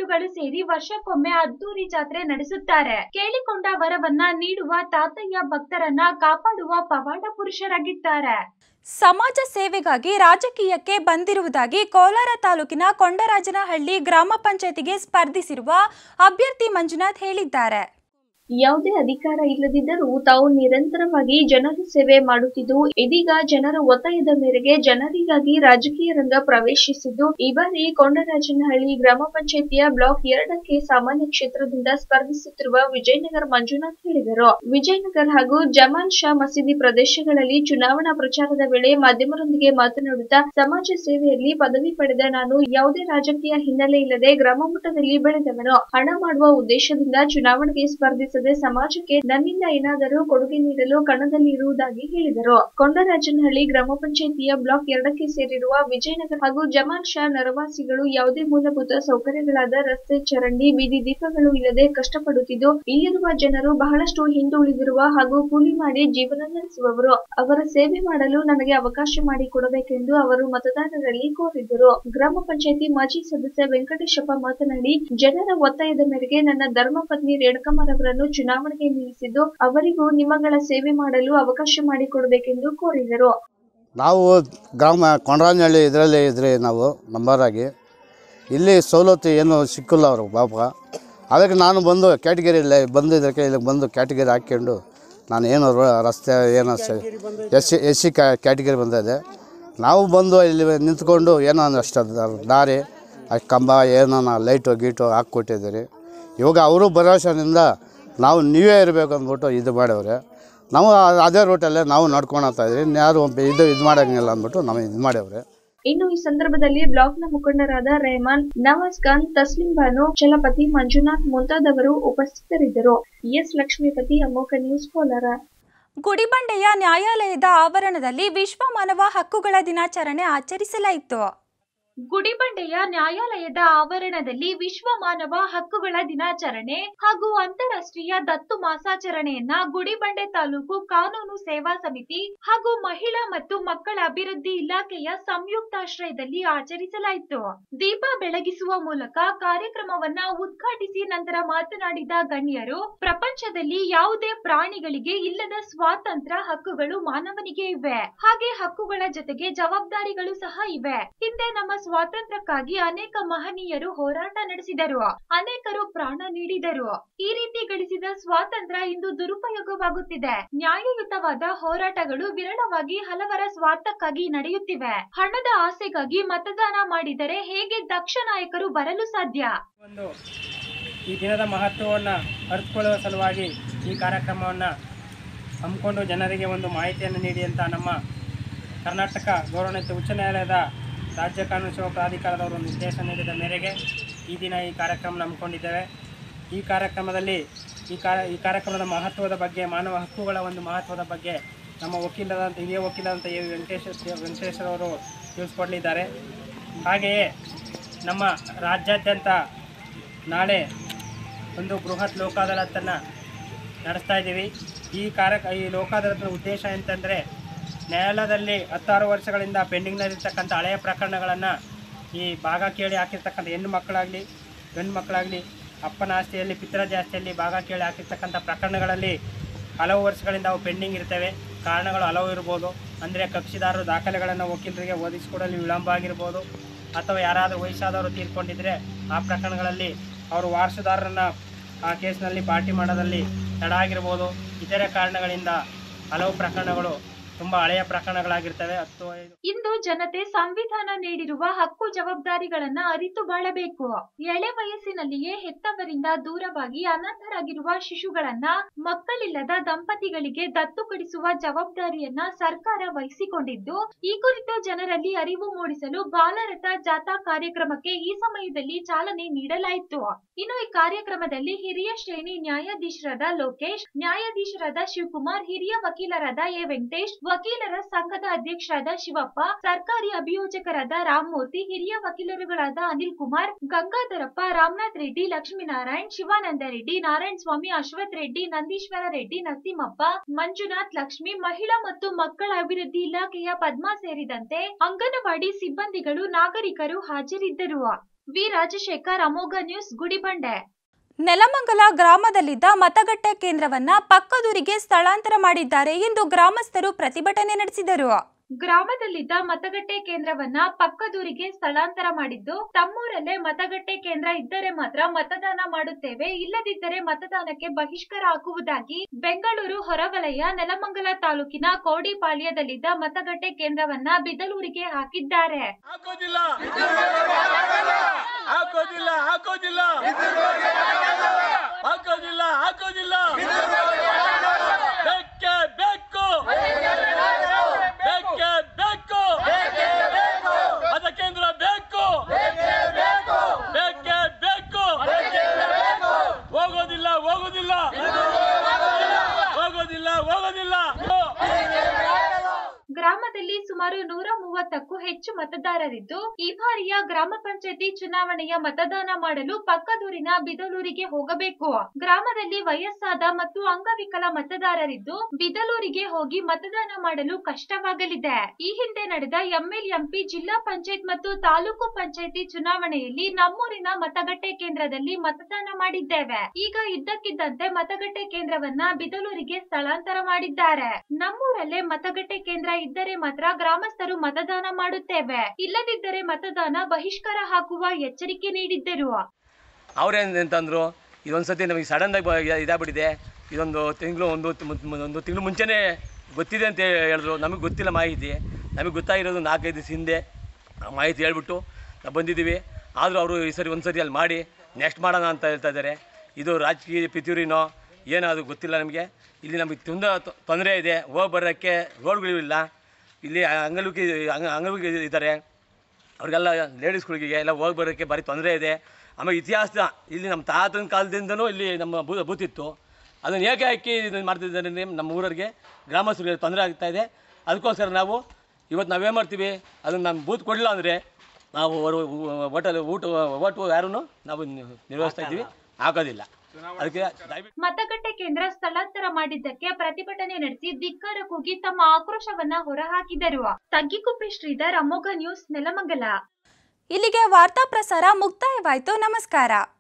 ಬಂಧುಗಳು ಸೇರಿ ವರ್ಷಕ್ಕೊಮ್ಮೆ ಅದ್ದೂರಿ ಜಾತ್ರೆ ನಡೆಸುತ್ತಾರೆ. ಕೇಳಿಕೊಂಡ ವರವನ್ನ ನೀಡುವ ತಾತಯ್ಯ ಭಕ್ತರನ್ನ ಕಾಪಾಡುವ ಪವಾಡ ಪುರುಷರಾಗಿದ್ದಾರೆ. ಸಮಾಜ ಸೇವೆಗಾಗಿ ರಾಜಕೀಯಕ್ಕೆ ಬಂದಿರುವುದಾಗಿ ಕೋಲಾರ ತಾಲೂಕಿನ ಕೊಂಡರಾಜನಹಳ್ಳಿ ಗ್ರಾಮ ಪಂಚಾಯತಿಗೆ ಸ್ಪರ್ಧಿಸಿರುವ ಅಭ್ಯರ್ಥಿ ಮಂಜುನಾಥ್ ಹೇಳಿದ್ದಾರೆ. ಯಾವುದೇ ಅಧಿಕಾರ ಇಲ್ಲದಿದ್ದರೂ ತಾವು ನಿರಂತರವಾಗಿ ಜನರ ಸೇವೆ ಮಾಡುತ್ತಿದ್ದು, ಇದೀಗ ಜನರ ಒತ್ತಾಯದ ಮೇರೆಗೆ ಜನರಿಗಾಗಿ ರಾಜಕೀಯ ರಂಗ ಪ್ರವೇಶಿಸಿದ್ದು, ಈ ಬಾರಿ ಕೊಂಡರಾಜನಹಳ್ಳಿ ಗ್ರಾಮ ಪಂಚಾಯಿತಿಯ ಬ್ಲಾಕ್ 2ಕ್ಕೆ ಸಾಮಾನ್ಯ ಕ್ಷೇತ್ರದಿಂದ ಸ್ಪರ್ಧಿಸುತ್ತಿರುವ ವಿಜಯನಗರ ಮಂಜುನಾಥ್ ಹೇಳಿದರು. ವಿಜಯನಗರ ಹಾಗೂ ಜಮಾಲ್ ಶಾ ಮಸೀದಿ ಪ್ರದೇಶಗಳಲ್ಲಿ ಚುನಾವಣಾ ಪ್ರಚಾರದ ವೇಳೆ ಮಾಧ್ಯಮರೊಂದಿಗೆ ಮಾತನಾಡುತ್ತಾ, ಸಮಾಜ ಸೇವೆಯಲ್ಲಿ ಪದವಿ ಪಡೆದ ನಾನು ಯಾವುದೇ ರಾಜಕೀಯ ಹಿನ್ನೆಲೆ ಇಲ್ಲದೆ ಗ್ರಾಮ ಮಟ್ಟದಲ್ಲಿ ಬೆಳೆದವನು. ಹಣ ಮಾಡುವ ಉದ್ದೇಶದಿಂದ ಚುನಾವಣೆಗೆ ಸ್ಪರ್ಧಿಸ ಸಮಾಜಕ್ಕೆ ನನ್ನಿಂದ ಏನಾದರೂ ಕೊಡುಗೆ ನೀಡಲು ಕಣದಲ್ಲಿ ಇರುವುದಾಗಿ ಹೇಳಿದರು. ಕೊಂಡರಾಜನಹಳ್ಳಿ ಗ್ರಾಮ ಪಂಚಾಯಿತಿಯ ಬ್ಲಾಕ್ 2ಕ್ಕೆ ಸೇರಿರುವ ವಿಜಯನಗರ ಹಾಗೂ ಜಮಾಲ್ ಶಾ ನರವಾಸಿಗಳು ಯಾವುದೇ ಮೂಲಭೂತ ಸೌಕರ್ಯಗಳಾದ ರಸ್ತೆ, ಚರಂಡಿ, ಬೀದಿ ದೀಪಗಳು ಇಲ್ಲದೆ ಕಷ್ಟಪಡುತ್ತಿದ್ದು, ಇಲ್ಲಿರುವ ಜನರು ಬಹಳಷ್ಟು ಹಿಂದುಳಿದಿರುವ ಹಾಗೂ ಕೂಲಿ ಮಾಡಿ ಜೀವನ ನಡೆಸುವವರು. ಅವರ ಸೇವೆ ಮಾಡಲು ನನಗೆ ಅವಕಾಶ ಮಾಡಿಕೊಡಬೇಕೆಂದು ಅವರು ಮತದಾರರಲ್ಲಿ ಕೋರಿದರು. ಗ್ರಾಮ ಪಂಚಾಯಿತಿ ಮಾಜಿ ಸದಸ್ಯ ವೆಂಕಟೇಶಪ್ಪ ಮಾತನಾಡಿ, ಜನರ ಒತ್ತಾಯದ ಮೇರೆಗೆ ನನ್ನ ಧರ್ಮಪತ್ನಿ ರೇಣುಕಮ್ಮರವರನ್ನು ಚುನಾವಣೆಗೆ ನಿಲ್ಲಿಸಿದ್ದು, ಅವರಿಗೂ ನಿಮ್ಮಗಳ ಸೇವೆ ಮಾಡಲು ಅವಕಾಶ ಮಾಡಿಕೊಡಬೇಕೆಂದು ಕೋರಿದರು. ನಾವು ಗ್ರಾಮ ಕೊಂಡರಾಜನಹಳ್ಳಿ ಇದರಲ್ಲಿ ಇದ್ರೆ ನಾವು ನಂಬರ್ ಆಗಿ ಇಲ್ಲಿ ಸವಲತ್ತು ಏನು ಸಿಕ್ಕಿಲ್ಲ ಅವರು ಪಾಪ. ಅದಕ್ಕೆ ನಾನು ಬಂದು ಕ್ಯಾಟಗಿರಿಯಲ್ಲಿ ಬಂದಿದ್ದಕ್ಕೆ ಇಲ್ಲಿ ಬಂದು ಕ್ಯಾಟಗಿರಿ ಹಾಕ್ಕೊಂಡು ನಾನು ಏನು ರಸ್ತೆ ಏನು ಎಸ್ ಸಿ ಕ್ಯಾಟಗಿರಿ ಬಂದಿದೆ. ನಾವು ಬಂದು ಇಲ್ಲಿ ನಿಂತ್ಕೊಂಡು ಏನೋ ಅಷ್ಟು ದಾರಿ ಅಷ್ಟು ಕಂಬ ಏನೋ ಲೈಟು ಗೀಟು ಹಾಕ್ಕೊಟ್ಟಿದ್ದೀರಿ. ಇವಾಗ ಅವರು ಭರವಸೆಯಿಂದ ನಾವು ನೀವೇ ಇರಬೇಕು ಅಂದ್ಬಿಟ್ಟು ಇದು ಮಾಡವ್ರೆ. ನಾವು ಅದೇ ರೂಟಲ್ಲೇ ನಾವು ನಡ್ಕೊಂಡು ಹೋಗ್ತಾ ಇದ್ರಿ. ಯಾರು ಇದು ಮಾಡೋಂಗಿಲ್ಲ ಅಂದ್ಬಿಟ್ಟು ನಾವು ಇದು ಮಾಡವ್ರೆ. ಇನ್ನು ಈ ಸಂದರ್ಭದಲ್ಲಿ ಬ್ಲಾಕ್ನ ಮುಖಂಡರಾದ ರೆಹಮಾನ್, ನವಾಜ್ ಖಾನ್, ತಸ್ಲಿಂ ಬಾನು, ಚಲಪತಿ, ಮಂಜುನಾಥ್ ಮುಂತಾದವರು ಉಪಸ್ಥಿತರಿದ್ದರು. ಎಸ್ ಲಕ್ಷ್ಮೀಪತಿ, ಅಮೋಘ ನ್ಯೂಸ್, ಕೋಲಾರ. ಗುಡಿಬಂಡೆಯ ನ್ಯಾಯಾಲಯದ ಆವರಣದಲ್ಲಿ ವಿಶ್ವ ಮಾನವ ಹಕ್ಕುಗಳ ದಿನಾಚರಣೆ ಆಚರಿಸಲಾಯಿತು. ಗುಡಿಬಂಡೆಯ ನ್ಯಾಯಾಲಯದ ಆವರಣದಲ್ಲಿ ವಿಶ್ವ ಮಾನವ ಹಕ್ಕುಗಳ ದಿನಾಚರಣೆ ಹಾಗೂ ಅಂತಾರಾಷ್ಟ್ರೀಯ ದತ್ತು ಮಾಸಾಚರಣೆಯನ್ನ ಗುಡಿಬಂಡೆ ತಾಲೂಕು ಕಾನೂನು ಸೇವಾ ಸಮಿತಿ ಹಾಗೂ ಮಹಿಳಾ ಮತ್ತು ಮಕ್ಕಳ ಅಭಿವೃದ್ಧಿ ಇಲಾಖೆಯ ಸಂಯುಕ್ತಾಶ್ರಯದಲ್ಲಿ ಆಚರಿಸಲಾಯಿತು. ದೀಪ ಬೆಳಗಿಸುವ ಮೂಲಕ ಕಾರ್ಯಕ್ರಮವನ್ನ ಉದ್ಘಾಟಿಸಿ ನಂತರ ಮಾತನಾಡಿದ ಗಣ್ಯರು, ಪ್ರಪಂಚದಲ್ಲಿ ಯಾವುದೇ ಪ್ರಾಣಿಗಳಿಗೆ ಇಲ್ಲದ ಸ್ವಾತಂತ್ರ್ಯ ಹಕ್ಕುಗಳು ಮಾನವನಿಗೆ ಇವೆ. ಹಾಗೆ ಹಕ್ಕುಗಳ ಜೊತೆಗೆ ಜವಾಬ್ದಾರಿಗಳು ಸಹ ಇವೆ. ಹಿಂದೆ ನಮ್ಮ ಸ್ವಾತಂತ್ರ್ಯಕ್ಕಾಗಿ ಅನೇಕ ಮಹನೀಯರು ಹೋರಾಟ ನಡೆಸಿದರು, ಅನೇಕರು ಪ್ರಾಣ ನೀಡಿದರು. ಈ ರೀತಿ ಗಳಿಸಿದ ಸ್ವಾತಂತ್ರ್ಯ ಇಂದು ದುರುಪಯೋಗವಾಗುತ್ತಿದೆ. ನ್ಯಾಯಯುತವಾದ ಹೋರಾಟಗಳು ವಿರಳವಾಗಿ ಹಲವರ ಸ್ವಾರ್ಥಕ್ಕಾಗಿ ನಡೆಯುತ್ತಿವೆ. ಹಣದ ಆಸೆಗಾಗಿ ಮತದಾನ ಮಾಡಿದರೆ ಹೇಗೆ ದಕ್ಷ ನಾಯಕರು ಬರಲು ಸಾಧ್ಯ? ಈ ದಿನದ ಮಹತ್ವವನ್ನು ಅರಿತುಕೊಳ್ಳುವ ಸಲುವಾಗಿ ಈ ಕಾರ್ಯಕ್ರಮವನ್ನು ಹಮ್ಮಿಕೊಂಡು ಜನರಿಗೆ ಒಂದು ಮಾಹಿತಿಯನ್ನು ನೀಡಿ ಅಂತ ನಮ್ಮ ಕರ್ನಾಟಕ ಗೌರವಾನ್ವಿತ ಉಚ್ಚ ನ್ಯಾಯಾಲಯದ ರಾಜ್ಯ ಕಾನೂನು ಸೇವಾ ಪ್ರಾಧಿಕಾರದವರು ನಿರ್ದೇಶ ನೀಡಿದ ಮೇರೆಗೆ ಈ ದಿನ ಈ ಕಾರ್ಯಕ್ರಮ ಹಮ್ಮಿಕೊಂಡಿದ್ದೇವೆ. ಈ ಕಾರ್ಯಕ್ರಮದಲ್ಲಿ ಈ ಕಾರ್ಯಕ್ರಮದ ಮಹತ್ವದ ಬಗ್ಗೆ, ಮಾನವ ಹಕ್ಕುಗಳ ಒಂದು ಮಹತ್ವದ ಬಗ್ಗೆ ನಮ್ಮ ಹಿರಿಯ ವಕೀಲರಾದಂಥ ಎ ವೆಂಕಟೇಶ್ವರವರು ತಿಳಿಸ್ಕೊಡಲಿದ್ದಾರೆ. ಹಾಗೆಯೇ ನಮ್ಮ ರಾಜ್ಯಾದ್ಯಂತ ನಾಳೆ ಒಂದು ಬೃಹತ್ ಲೋಕ ಅದಾಲತನ್ನು ನಡೆಸ್ತಾ ಇದ್ದೀವಿ. ಈ ಲೋಕ ಅದಾಲತ್ನ ಉದ್ದೇಶ ಎಂತಂದರೆ, ನ್ಯಾಯಾಲಯದಲ್ಲಿ 16 ವರ್ಷಗಳಿಂದ ಪೆಂಡಿಂಗ್ನಲ್ಲಿರ್ತಕ್ಕಂಥ ಹಳೆಯ ಪ್ರಕರಣಗಳನ್ನು ಈ ಭಾಗ ಕೇಳಿ ಹಾಕಿರ್ತಕ್ಕಂಥ ಹೆಣ್ಣು ಮಕ್ಕಳಾಗಲಿ ಗಂಡು ಮಕ್ಕಳಾಗಲಿ ಅಪ್ಪನ ಆಸ್ತಿಯಲ್ಲಿ ಪಿತೃಜ ಆಸ್ತಿಯಲ್ಲಿ ಭಾಗ ಕೇಳಿ ಹಾಕಿರ್ತಕ್ಕಂಥ ಪ್ರಕರಣಗಳಲ್ಲಿ ಹಲವು ವರ್ಷಗಳಿಂದ ಅವು ಪೆಂಡಿಂಗ್ ಇರ್ತವೆ. ಕಾರಣಗಳು ಹಲವು ಇರ್ಬೋದು. ಅಂದರೆ ಕಕ್ಷಿದಾರರು ದಾಖಲೆಗಳನ್ನು ವಕೀಲರಿಗೆ ಒದಗಿಸಿಕೊಡಲು ವಿಳಂಬ ಆಗಿರ್ಬೋದು, ಅಥವಾ ಯಾರಾದರೂ ವಯಸ್ಸಾದವರು ತೀರ್ಕೊಂಡಿದ್ದರೆ ಆ ಪ್ರಕರಣಗಳಲ್ಲಿ ಅವರು ವಾರಸುದಾರರನ್ನು ಆ ಕೇಸ್ನಲ್ಲಿ ಪಾರ್ಟಿ ಮಾಡೋದಲ್ಲಿ ತಡ ಆಗಿರ್ಬೋದು. ಇತರೆ ಕಾರಣಗಳಿಂದ ಹಲವು ಪ್ರಕರಣಗಳು ತುಂಬಾ ಹಳೆಯ ಪ್ರಕರಣಗಳಾಗಿರ್ತವೆ. ಇಂದು ಜನತೆ ಸಂವಿಧಾನ ನೀಡಿರುವ ಹಕ್ಕು ಜವಾಬ್ದಾರಿಗಳನ್ನ ಅರಿತು ಬಾಳಬೇಕು. ಎಳೆ ವಯಸ್ಸಿನಲ್ಲಿಯೇ ಹೆತ್ತವರಿಂದ ದೂರವಾಗಿ ಅನಾಥರಾಗಿರುವ ಶಿಶುಗಳನ್ನ ಮಕ್ಕಳಿಲ್ಲದ ದಂಪತಿಗಳಿಗೆ ದತ್ತು ಕೊಡಿಸುವ ಜವಾಬ್ದಾರಿಯನ್ನ ಸರ್ಕಾರ ವಹಿಸಿಕೊಂಡಿದ್ದು, ಈ ಕುರಿತು ಜನರಲ್ಲಿ ಅರಿವು ಮೂಡಿಸಲು ಬಾಲರಥ ಜಾಥಾ ಕಾರ್ಯಕ್ರಮಕ್ಕೆ ಈ ಸಮಯದಲ್ಲಿ ಚಾಲನೆ ನೀಡಲಾಯಿತು. ಇನ್ನು ಈ ಕಾರ್ಯಕ್ರಮದಲ್ಲಿ ಹಿರಿಯ ಶ್ರೇಣಿ ನ್ಯಾಯಾಧೀಶರಾದ ಲೋಕೇಶ್, ನ್ಯಾಯಾಧೀಶರಾದ ಶಿವಕುಮಾರ್, ಹಿರಿಯ ವಕೀಲರಾದ ಎ ವೆಂಕಟೇಶ್, ವಕೀಲರ ಸಂಘದ ಅಧ್ಯಕ್ಷರಾದ ಶಿವಪ್ಪ, ಸರ್ಕಾರಿ ಅಭಿಯೋಜಕರಾದ ರಾಮಮೂರ್ತಿ, ಹಿರಿಯ ವಕೀಲರುಗಳಾದ ಅನಿಲ್ ಕುಮಾರ್, ಗಂಗಾಧರಪ್ಪ, ರಾಮನಾಥ್ ರೆಡ್ಡಿ, ಲಕ್ಷ್ಮೀನಾರಾಯಣ್, ಶಿವಾನಂದ ರೆಡ್ಡಿ, ನಾರಾಯಣ ಸ್ವಾಮಿ, ಅಶ್ವಥ್ ರೆಡ್ಡಿ, ನಂದೀಶ್ವರ ರೆಡ್ಡಿ, ನರಸಿಂಹಪ್ಪ, ಮಂಜುನಾಥ್, ಲಕ್ಷ್ಮಿ, ಮಹಿಳಾ ಮತ್ತು ಮಕ್ಕಳ ಅಭಿವೃದ್ಧಿ ಇಲಾಖೆಯ ಪದ್ಮಾ ಸೇರಿದಂತೆ ಅಂಗನವಾಡಿ ಸಿಬ್ಬಂದಿಗಳು, ನಾಗರಿಕರು ಹಾಜರಿದ್ದರು. ವಿ ರಾಜಶೇಖರ್, ಅಮೋಘ ನ್ಯೂಸ್, ಗುಡಿಬಂಡೆ. ನೆಲಮಂಗಲ ಗ್ರಾಮದಲ್ಲಿದ್ದ ಮತಗಟ್ಟೆ ಕೇಂದ್ರವನ್ನ ಪಕ್ಕದೂರಿಗೆ ಸ್ಥಳಾಂತರ ಮಾಡಿದ್ದಾರೆ ಎಂದು ಗ್ರಾಮಸ್ಥರು ಪ್ರತಿಭಟನೆ ನಡೆಸಿದರು. ಗ್ರಾಮದಲ್ಲಿದ್ದ ಮತಗಟ್ಟೆ ಕೇಂದ್ರವನ್ನ ಪಕ್ಕದೂರಿಗೆ ಸ್ಥಳಾಂತರ ಮಾಡಿದ್ದು, ತಮ್ಮೂರಲ್ಲೇ ಮತಗಟ್ಟೆ ಕೇಂದ್ರ ಇದ್ದರೆ ಮಾತ್ರ ಮತದಾನ ಮಾಡುತ್ತೇವೆ, ಇಲ್ಲದಿದ್ದರೆ ಮತದಾನಕ್ಕೆ ಬಹಿಷ್ಕಾರ ಹಾಕುವುದಾಗಿ ಬೆಂಗಳೂರು ಹೊರವಲಯ ನೆಲಮಂಗಲ ತಾಲೂಕಿನ ಕೋಡಿಪಾಳ್ಯದಲ್ಲಿದ್ದ ಮತಗಟ್ಟೆ ಕೇಂದ್ರವನ್ನ ಬಿದಲೂರಿಗೆ ಹಾಕಿದ್ದಾರೆ. ಗ್ರಾಮದಲ್ಲಿ ಸುಮಾರು 130ಕ್ಕೂ ಹೆಚ್ಚು ಮತದಾರರಿದ್ದು, ಈ ಬಾರಿಯ ಗ್ರಾಮ ಪಂಚಾಯತಿ ಚುನಾವಣೆಯ ಮತದಾನ ಮಾಡಲು ಪಕ್ಕದೂರಿನ ಬಿದಲೂರಿಗೆ ಹೋಗಬೇಕು. ಗ್ರಾಮದಲ್ಲಿ ವಯಸ್ಸಾದ ಮತ್ತು ಅಂಗವಿಕಲ ಮತದಾರರಿದ್ದು, ಬಿದಲೂರಿಗೆ ಹೋಗಿ ಮತದಾನ ಮಾಡಲು ಕಷ್ಟವಾಗಲಿದೆ. ಈ ಹಿಂದೆ ನಡೆದ ಎಂಎಲ್ಎಂಪಿ, ಜಿಲ್ಲಾ ಪಂಚಾಯತ್ ಮತ್ತು ತಾಲೂಕು ಪಂಚಾಯತಿ ಚುನಾವಣೆಯಲ್ಲಿ ನಮ್ಮೂರಿನ ಮತಗಟ್ಟೆ ಕೇಂದ್ರದಲ್ಲಿ ಮತದಾನ ಮಾಡಿದ್ದೇವೆ. ಈಗ ಇದ್ದಕ್ಕಿದ್ದಂತೆ ಮತಗಟ್ಟೆ ಕೇಂದ್ರವನ್ನ ಬಿದಲೂರಿಗೆ ಸ್ಥಳಾಂತರ ಮಾಡಿದ್ದಾರೆ. ನಮ್ಮೂರಲ್ಲೇ ಮತಗಟ್ಟೆ ಕೇಂದ್ರ ಇದ್ದರೆ ಮಾತ್ರ ಗ್ರಾಮಸ್ಥರು ಮತದಾನ ಮಾಡುತ್ತೇವೆ, ಇಲ್ಲದಿದ್ದರೆ ಮತದಾನ ಬಹಿಷ್ಕಾರ ಹಾಕುವ ಎಚ್ಚರಿಕೆ ನೀಡಿದ್ದರು. ಅವ್ರೇನಂತಂದ್ರು, ಇದೊಂದ್ಸತಿ ನಮಗೆ ಸಡನ್ ಆಗಿ ಇದಾಗ್ಬಿಟ್ಟಿದೆ, ಇದೊಂದು ತಿಂಗಳು ಮುಂಚೆನೇ ಗೊತ್ತಿದೆ ಅಂತ ಹೇಳಿದ್ರು. ನಮಗೆ ಗೊತ್ತಿಲ್ಲ ಮಾಹಿತಿ, ನಮಗೆ ಗೊತ್ತಾಗಿರೋದು 4-5 ದಿವಸ ಹಿಂದೆ ಮಾಹಿತಿ ಹೇಳ್ಬಿಟ್ಟು ನಾವು ಬಂದಿದ್ದೀವಿ. ಆದರೂ ಅವರು ಈ ಸರಿ ಒಂದ್ಸರಿ ಅಲ್ಲಿ ಮಾಡಿ ನೆಕ್ಸ್ಟ್ ಮಾಡೋಣ ಅಂತ ಹೇಳ್ತಾ ಇದ್ದಾರೆ. ಇದು ರಾಜಕೀಯ ಪಿತೂರಿನೋ ಏನೋ ಅದು ಗೊತ್ತಿಲ್ಲ ನಮಗೆ. ಇಲ್ಲಿ ನಮಗೆ ತುಂಬ ತೊಂದರೆ ಇದೆ, ಹೋಗಿ ಬರೋಕ್ಕೆ ರೋಡ್ಗಳಿಲ್ಲ. ಇಲ್ಲಿ ಅಂಗವಿಕಲ ಇದ್ದಾರೆ, ಅವ್ರಿಗೆಲ್ಲ ಲೇಡೀಸ್ಗಳಿಗೆ ಎಲ್ಲ ಹೋಗಿ ಬರೋಕ್ಕೆ ಭಾರಿ ತೊಂದರೆ ಇದೆ. ಆಮೇಲೆ ಇತಿಹಾಸ ಇಲ್ಲಿ ನಮ್ಮ ತಾತನ ಕಾಲದಿಂದನೂ ಇಲ್ಲಿ ನಮ್ಮ ಬೂತ್ ಇತ್ತು. ಅದನ್ನು ಹೇಗೆ ಹಾಕಿ ಇದನ್ನು ಮಾಡ್ತಿದ್ದಾರೆ, ನಮ್ಮ ಊರಿಗೆ ಗ್ರಾಮಸ್ಥರಿಗೆ ತೊಂದರೆ ಆಗ್ತಾಯಿದೆ. ಅದಕ್ಕೋಸ್ಕರ ನಾವು ಇವತ್ತು ನಾವೇನು ಮಾಡ್ತೀವಿ, ಅದನ್ನು ನಮ್ಮ ಬೂತ್ ಕೊಡಲಿಲ್ಲ ಅಂದರೆ ನಾವು ಓಟು ಯಾರೂ ನಾವು ನಿರ್ವಹಿಸ್ತಾ ಇದ್ದೀವಿ, ಆಗೋದಿಲ್ಲ. ಅದಕ್ಕೆ ಮತಗಟ್ಟೆ ಕೇಂದ್ರ ಸ್ಥಳಾಂತರ ಮಾಡಿದ್ದಕ್ಕೆ ಪ್ರತಿಭಟನೆ ನಡೆಸಿ ಧಿಕ್ಕಾರ ಕೂಗಿ ತಮ್ಮ ಆಕ್ರೋಶವನ್ನ ಹೊರಹಾಕಿದರು. ತಗ್ಗಿಕುಪ್ಪೆ ಶ್ರೀಧರ್, ಅಮೋಘ ನ್ಯೂಸ್, ನೆಲಮಂಗಲ. ಇಲ್ಲಿಗೆ ವಾರ್ತಾ ಪ್ರಸಾರ ಮುಕ್ತಾಯವಾಯಿತು. ನಮಸ್ಕಾರ.